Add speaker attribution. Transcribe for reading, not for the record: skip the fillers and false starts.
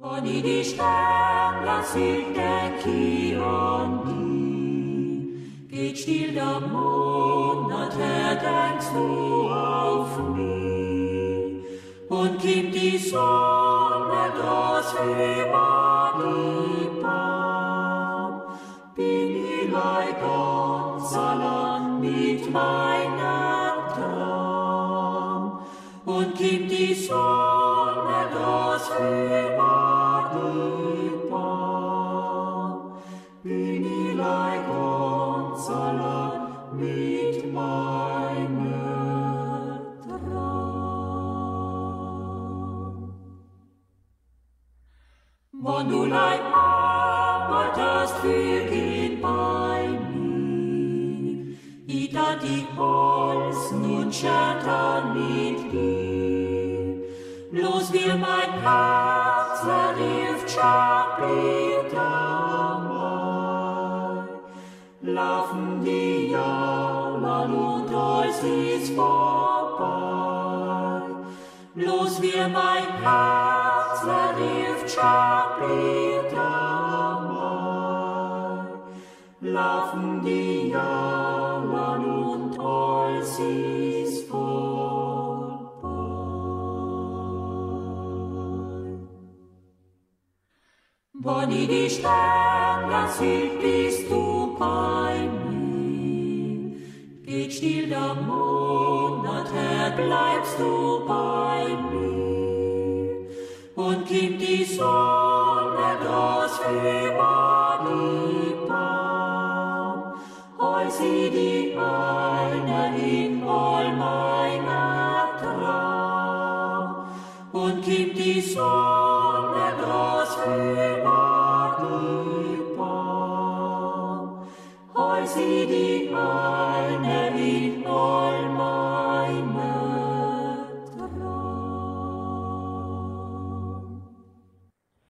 Speaker 1: Und i die Sterne sind denke an die, geht still der Monat her, denkst du auf mich, und gibt die Sonne das über die Bahn, bin ich ganz allein mit meinem Traum, und gibt die Sonne das über die Bahn, bin ich ganz allein mit meinem Traum. Wenn du leid arbeitest für ihn bei mir, ich da die Holz nun scheitern mit dir, bloß wie mein Herz rieft, schaut dabei, laufen die Jahre und alles ist vorbei, bloß wie mein Herz rieft, schaut dabei, laufen die Jahre und alles ist vorbei. Wenn ich die Sterne sehe, bist du bei mir. Geht still der Monat her, bleibst du bei mir. Und gibt die Sonne das über die Bahn, als sie die eine in all meiner Traum. Und gibt die Sonne das über die Bahn, als sie die eine